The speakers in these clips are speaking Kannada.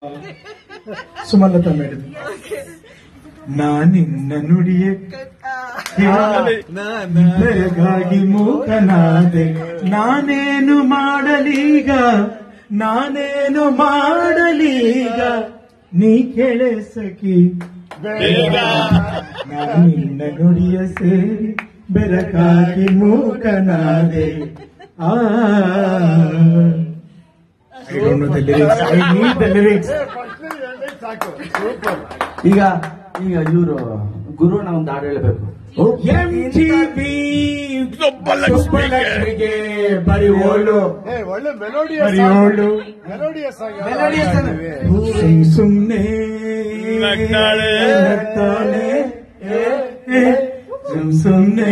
ಸುಮಲತಾ ಮೇಡಮ್, ನಾನಿನ್ನ ನುಡಿಯ ಬೆಳಗಾಗಿ ಮೂಕನಾದೆ, ನಾನೇನು ಮಾಡಲೀಗ ನೀ ಕೇಳೆ ಸಖಿ, ನಾನಿನ್ನ ನುಡಿಯ ಸೇರಿ ಬೆಳಗಾಗಿ ಮೂಕನಾದೆ. ಈಗ ಇವರು ಗುರುನ ಒಂದು ಹಾಡು ಹೇಳಬೇಕು. ಬರೀ ಓಳು ಸುಮ್ನೆ ಸುಮ್ನೆ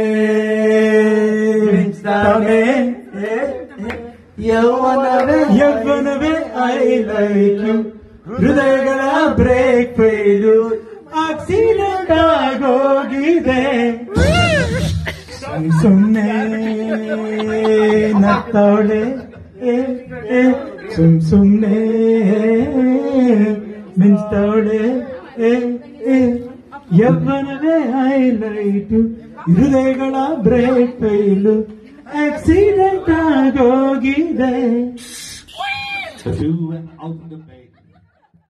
ಯೌವನವೇ ಐ ಲೈಕ್ ಯು, ಹೃದಯಗಳ ಬ್ರೇಕ್ ಫೇಲು, ಆಕ್ಸಿಡೆಂಟ್ ಆಗೋಗಿದೆ. ಸುಮ್ನೆ ನತ್ತವಳೆ ಸುಮ್ನೆ ಮಿಂಚ್ತವಳೆ, ಯೌವನವೇ ಐ ಲೈಕ್ ಯು, ಹೃದಯಗಳ ಬ್ರೇಕ್ ಫೇಲು, ಆಕ್ಸಿಡೆಂಟ್ ಆಗೋಗಿದೆ.